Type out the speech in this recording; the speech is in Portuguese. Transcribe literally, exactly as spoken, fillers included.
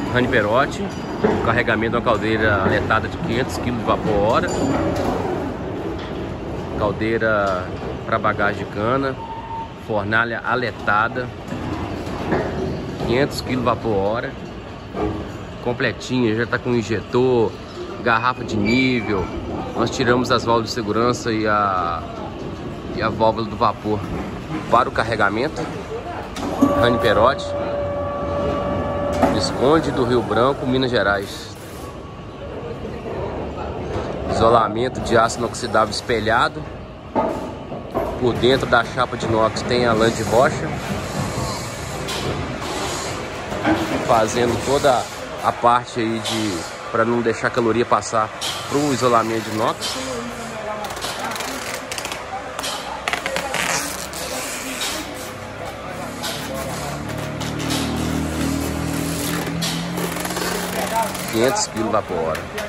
Rani Perotti, carregamento de uma caldeira aletada de quinhentos quilos de vapor hora, caldeira para bagagem de cana, fornalha aletada, quinhentos quilos de vapor hora, completinha, já está com injetor, garrafa de nível. Nós tiramos as válvulas de segurança e a, e a válvula do vapor para o carregamento. Rani Perotti, Visconde do Rio Branco, Minas Gerais. Isolamento de aço inoxidável espelhado. Por dentro da chapa de inox tem a lã de rocha, fazendo toda a parte aí de para não deixar a caloria passar para o isolamento de inox. quinhentos quilos vapor hora.